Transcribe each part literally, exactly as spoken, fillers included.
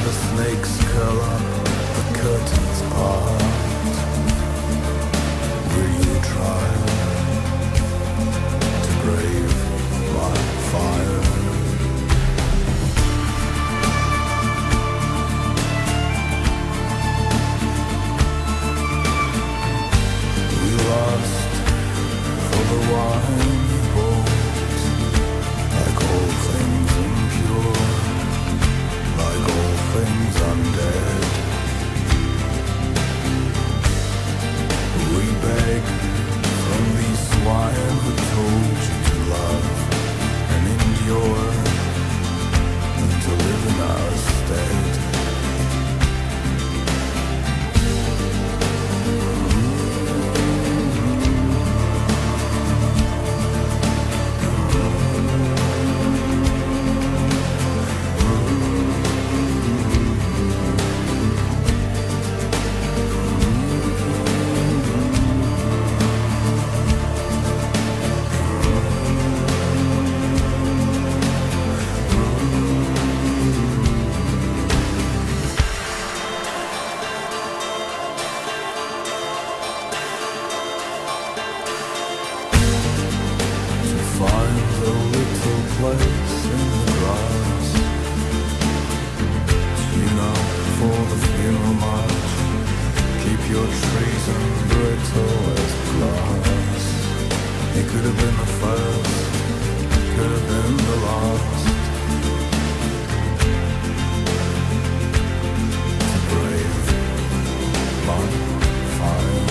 the snakes curl up, the curtains part. Will you try to brave my fire? We lost for the wine we bought, like all things impure, like all things undead. We beg from these swine who told you to love and endure, and to live in our stead. Your treason brittle as glass. It could have been the first, could have been the last. To brave my fire,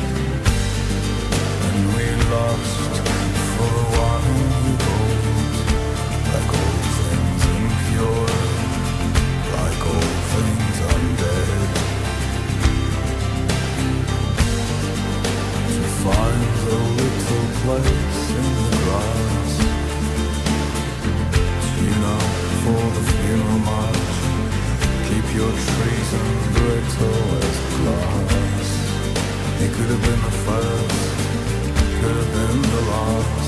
and we lost for the wine we bought, like all things impure, like all things undead. Find a little place in the grass, tune up for the funeral march. Keep your treason brittle as glass. It could have been the first, could have been the last.